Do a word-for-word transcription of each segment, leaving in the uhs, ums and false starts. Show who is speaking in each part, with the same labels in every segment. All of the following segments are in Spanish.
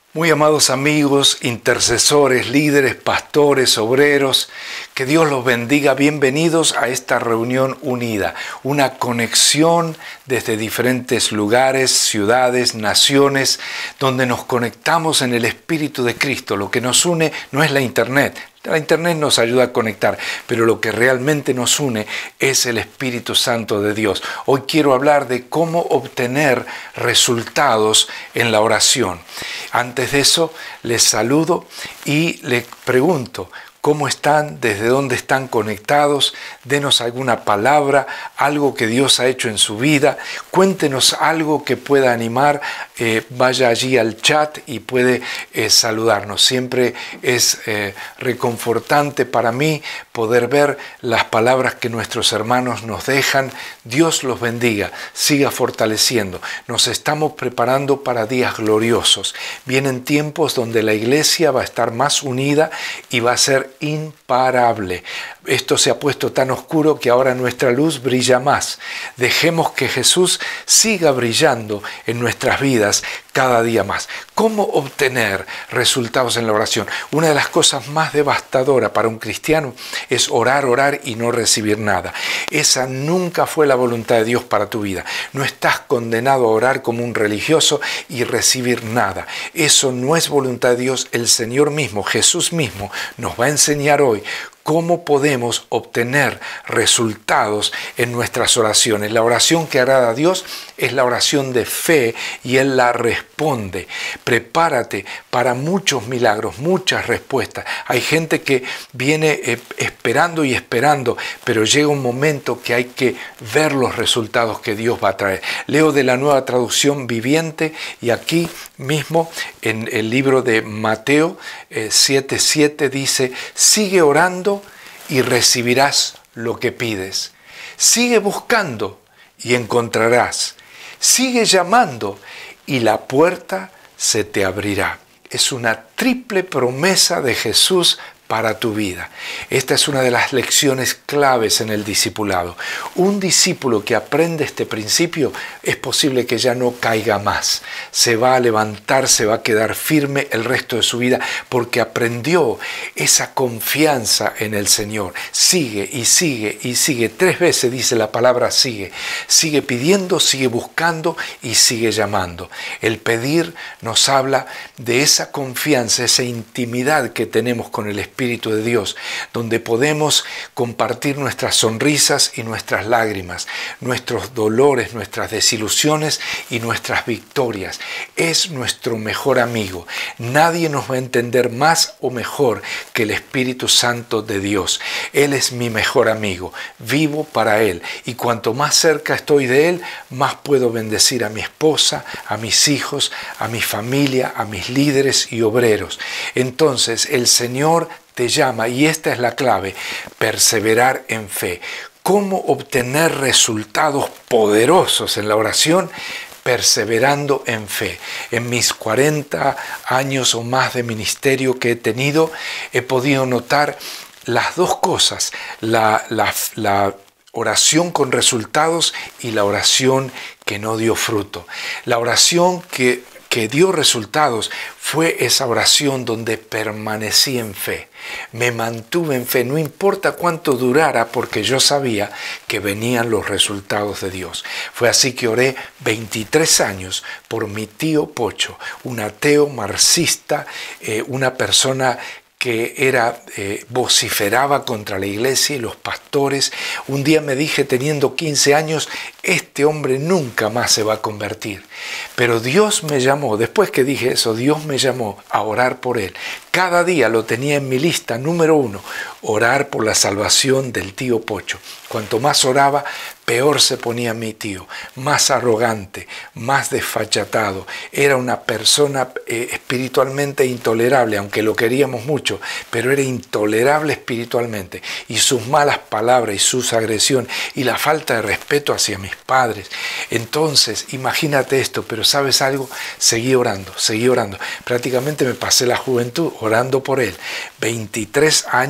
Speaker 1: Muy amados amigos, intercesores, líderes, pastores, obreros, que Dios los bendiga. Bienvenidos a esta reunión unida, una conexión desde diferentes lugares, ciudades, naciones, donde nos conectamos en el Espíritu de Cristo. Lo que nos une no es la internet. La internet nos ayuda a conectar, pero lo que realmente nos une es el Espíritu Santo de Dios. Hoy quiero hablar de cómo obtener resultados en la oración. Antes de eso, les saludo y les pregunto, ¿cómo están? ¿Desde dónde están conectados? Denos alguna palabra, algo que Dios ha hecho en su vida. Cuéntenos algo que pueda animar. Eh, vaya allí al chat y puede eh, saludarnos. Siempre es eh, reconfortante para mí poder ver las palabras que nuestros hermanos nos dejan. Dios los bendiga, siga fortaleciendo. Nos estamos preparando para días gloriosos. Vienen tiempos donde la iglesia va a estar más unida y va a ser imparable. Esto se ha puesto tan oscuro que ahora nuestra luz brilla más. Dejemos que Jesús siga brillando en nuestras vidas cada día más. ¿Cómo obtener resultados en la oración? Una de las cosas más devastadoras para un cristiano es orar, orar y no recibir nada. Esa nunca fue la voluntad de Dios para tu vida. No estás condenado a orar como un religioso y recibir nada. Eso no es voluntad de Dios. El Señor mismo, Jesús mismo, nos va a enseñar hoy cómo podemos obtener resultados en nuestras oraciones. La oración que agrada a Dios es la oración de fe y Él la responde. Prepárate para muchos milagros, muchas respuestas. Hay gente que viene eh, esperando y esperando, pero llega un momento que hay que ver los resultados que Dios va a traer. Leo de la Nueva Traducción Viviente y aquí mismo en el libro de Mateo eh, siete siete dice: sigue orando y recibirás lo que pides. Sigue buscando y encontrarás. Sigue llamando y la puerta se te abrirá. Es una triple promesa de Jesús para tu vida. Esta es una de las lecciones claves en el discipulado. Un discípulo que aprende este principio es posible que ya no caiga más. Se va a levantar, se va a quedar firme el resto de su vida porque aprendió esa confianza en el Señor. Sigue y sigue y sigue. Tres veces dice la palabra sigue. Sigue pidiendo, sigue buscando y sigue llamando. El pedir nos habla de esa confianza, esa intimidad que tenemos con el Espíritu Espíritu de Dios, donde podemos compartir nuestras sonrisas y nuestras lágrimas, nuestros dolores, nuestras desilusiones y nuestras victorias. Es nuestro mejor amigo. Nadie nos va a entender más o mejor que el Espíritu Santo de Dios. Él es mi mejor amigo. Vivo para Él. Y cuanto más cerca estoy de Él, más puedo bendecir a mi esposa, a mis hijos, a mi familia, a mis líderes y obreros. Entonces, el Señor te llama, y esta es la clave: perseverar en fe. ¿Cómo obtener resultados poderosos en la oración? Perseverando en fe. En mis cuarenta años o más de ministerio que he tenido, he podido notar las dos cosas: la, la, la oración con resultados y la oración que no dio fruto. La oración que que dio resultados fue esa oración donde permanecí en fe. Me mantuve en fe, no importa cuánto durara, porque yo sabía que venían los resultados de Dios. Fue así que oré veintitrés años por mi tío Pocho, un ateo marxista, eh, una persona que era, eh, vociferaba contra la iglesia y los pastores. Un día me dije, teniendo quince años, este hombre nunca más se va a convertir. Pero Dios me llamó, después que dije eso, Dios me llamó a orar por él. Cada día lo tenía en mi lista, número uno, orar por la salvación del tío Pocho. Cuanto más oraba, peor se ponía mi tío, más arrogante, más desfachatado. Era una persona eh, espiritualmente intolerable, aunque lo queríamos mucho, pero era intolerable espiritualmente. Y sus malas palabras y sus agresiones y la falta de respeto hacia mis padres. Entonces, imagínate esto, pero ¿sabes algo? Seguí orando, seguí orando. Prácticamente me pasé la juventud orando por él. veintitrés años después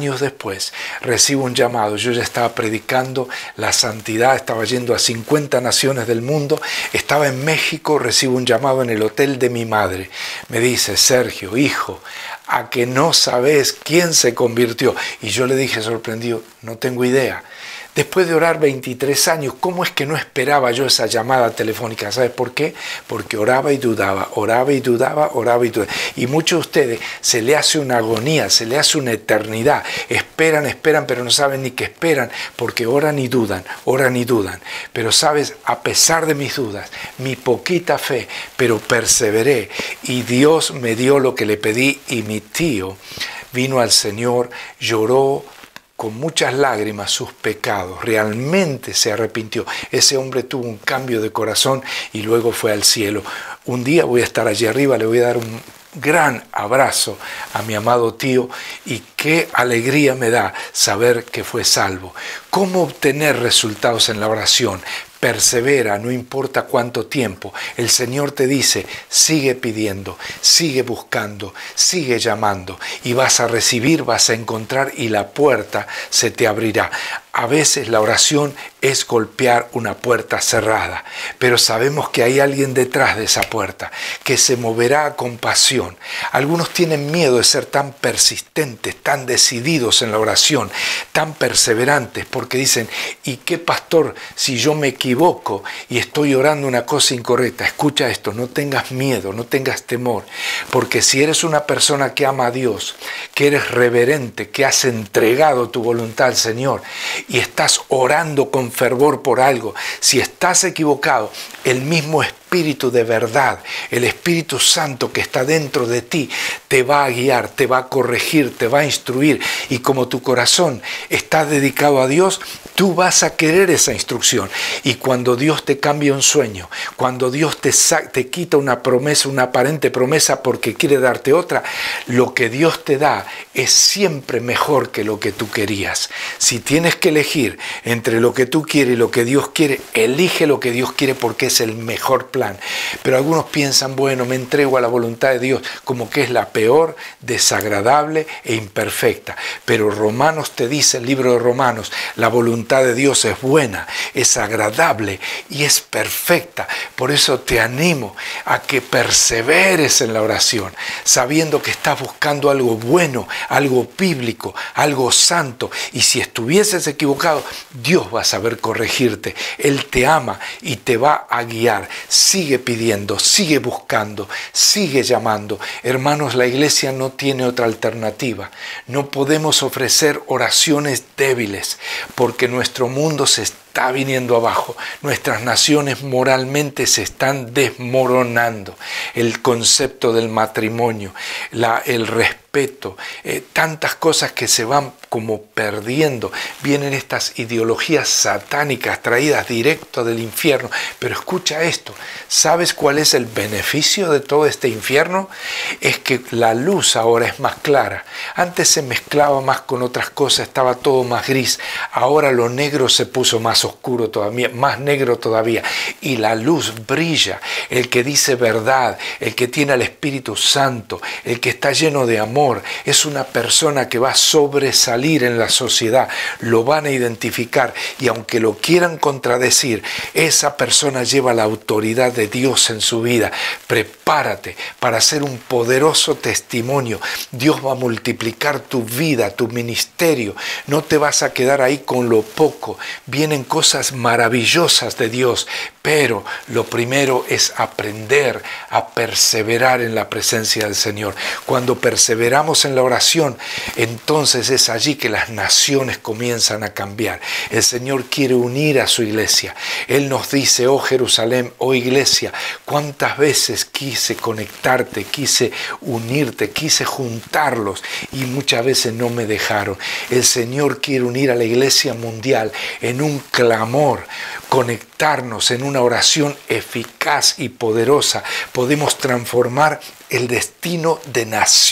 Speaker 1: después, recibo un llamado. Yo ya estaba predicando la santidad, estaba yendo a cincuenta naciones del mundo, estaba en México, recibo un llamado en el hotel de mi madre. Me dice: Sergio, hijo, ¿a que no sabes quién se convirtió? Y yo le dije sorprendido: no tengo idea. Después de orar veintitrés años, ¿cómo es que no esperaba yo esa llamada telefónica? ¿Sabes por qué? Porque oraba y dudaba, oraba y dudaba, oraba y dudaba. Y muchos de ustedes se le hace una agonía, se le hace una eternidad. Esperan, esperan, pero no saben ni qué esperan, porque oran y dudan, oran y dudan. Pero sabes, a pesar de mis dudas, mi poquita fe, pero perseveré. Y Dios me dio lo que le pedí, y mi tío vino al Señor, lloró con muchas lágrimas sus pecados, realmente se arrepintió. Ese hombre tuvo un cambio de corazón y luego fue al cielo. Un día voy a estar allí arriba, le voy a dar un gran abrazo a mi amado tío, y qué alegría me da saber que fue salvo. ¿Cómo obtener resultados en la oración? Persevera, no importa cuánto tiempo. El Señor te dice: sigue pidiendo, sigue buscando, sigue llamando, y vas a recibir, vas a encontrar, y la puerta se te abrirá. A veces la oración es golpear una puerta cerrada, pero sabemos que hay alguien detrás de esa puerta que se moverá con pasión. Algunos tienen miedo de ser tan persistentes, tan decididos en la oración, tan perseverantes, porque dicen: ¿y qué, pastor, si yo me equivoco y estoy orando una cosa incorrecta? Escucha esto: no tengas miedo, no tengas temor, porque si eres una persona que ama a Dios, que eres reverente, que has entregado tu voluntad al Señor y estás orando con fervor por algo, si estás equivocado, el mismo Espíritu de verdad, el Espíritu Santo que está dentro de ti, te va a guiar, te va a corregir, te va a instruir, y como tu corazón está dedicado a Dios, tú vas a querer esa instrucción. Y cuando Dios te cambia un sueño, cuando Dios te, te quita una promesa, una aparente promesa porque quiere darte otra, lo que Dios te da es siempre mejor que lo que tú querías. Si tienes que elegir entre lo que tú quieres y lo que Dios quiere, elige lo que Dios quiere, porque es el mejor plan. Pero algunos piensan: bueno, me entrego a la voluntad de Dios, como que es la peor, desagradable e imperfecta. Pero Romanos te dice, el libro de Romanos, la voluntad de Dios es buena, es agradable y es perfecta. Por eso te animo a que perseveres en la oración, sabiendo que estás buscando algo bueno, algo bíblico, algo santo. Y si estuvieses equivocado, Dios va a saber corregirte. Él te ama y te va a guiar. Sigue pidiendo, sigue buscando, sigue llamando. Hermanos, la iglesia no tiene otra alternativa. No podemos ofrecer oraciones débiles, porque nuestro mundo se está viniendo abajo. Nuestras naciones moralmente se están desmoronando. El concepto del matrimonio, la, el respeto, eh, tantas cosas que se van como perdiendo. Vienen estas ideologías satánicas traídas directo del infierno. Pero escucha esto: ¿sabes cuál es el beneficio de todo este infierno? Es que la luz ahora es más clara. Antes se mezclaba más con otras cosas, estaba todo más gris. Ahora lo negro se puso más oscuro todavía, más negro todavía. Y la luz brilla. El que dice verdad, el que tiene al Espíritu Santo, el que está lleno de amor, es una persona que va a sobresalir en la sociedad. Lo van a identificar, y aunque lo quieran contradecir, esa persona lleva la autoridad de Dios en su vida. Prepárate para ser un poderoso testimonio. Dios va a multiplicar tu vida, tu ministerio. No te vas a quedar ahí con lo poco. Vienen cosas maravillosas de Dios, pero lo primero es aprender a perseverar en la presencia del Señor. Cuando perseveramos en la oración, entonces es allí que las naciones comienzan a cambiar. El Señor quiere unir a su iglesia. Él nos dice: oh Jerusalén, oh iglesia, cuántas veces quise conectarte, quise unirte, quise juntarlos, y muchas veces no me dejaron. El Señor quiere unir a la iglesia mundial en un clamor, conectarnos en una oración eficaz y poderosa. Podemos transformar el destino de naciones,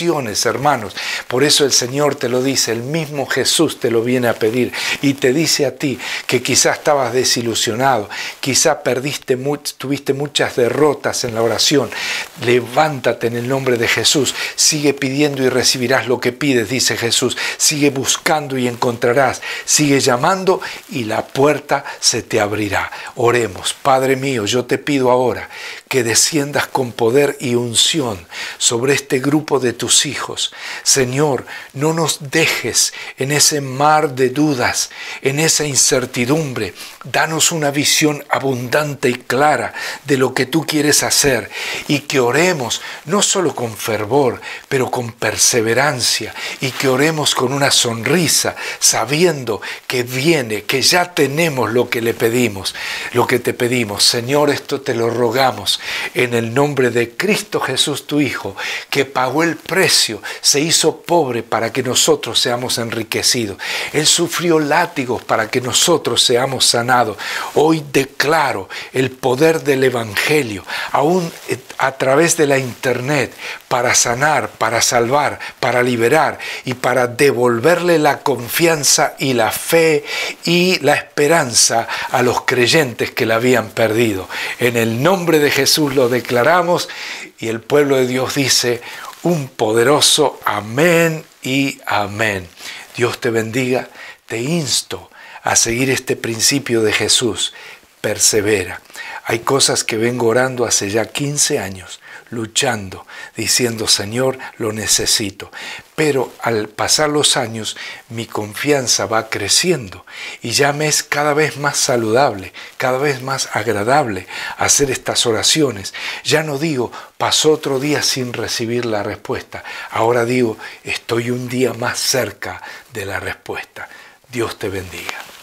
Speaker 1: hermanos. Por eso el Señor te lo dice, el mismo Jesús te lo viene a pedir y te dice a ti que quizás estabas desilusionado, quizás perdiste, tuviste muchas derrotas en la oración. Levántate en el nombre de Jesús, sigue pidiendo y recibirás lo que pides, dice Jesús. Sigue buscando y encontrarás, sigue llamando y la puerta se te abrirá. Oremos. Padre mío, yo te pido ahora que desciendas con poder y unción sobre este grupo de tus hijos. Señor, no nos dejes en ese mar de dudas, en esa incertidumbre. Danos una visión abundante y clara de lo que tú quieres hacer y que oremos no solo con fervor, pero con perseverancia, y que oremos con una sonrisa, sabiendo que viene, que ya tenemos lo que le pedimos, lo que te pedimos. Señor, esto te lo rogamos en el nombre de Cristo Jesús, tu Hijo, que pagó el precio, se hizo pobre para que nosotros seamos enriquecidos. Él sufrió látigos para que nosotros seamos sanados. Hoy declaro el poder del Evangelio, aún a través de la internet, para sanar, para salvar, para liberar y para devolverle la confianza y la fe y la esperanza a los creyentes que la habían perdido. En el nombre de Jesús lo declaramos y el pueblo de Dios dice un poderoso amén y amén. Dios te bendiga. Te insto a seguir este principio de Jesús. Persevera. Hay cosas que vengo orando hace ya quince años, luchando, diciendo, Señor, lo necesito. Pero al pasar los años, mi confianza va creciendo y ya me es cada vez más saludable, cada vez más agradable hacer estas oraciones. Ya no digo, pasó otro día sin recibir la respuesta. Ahora digo, estoy un día más cerca de la respuesta. Dios te bendiga.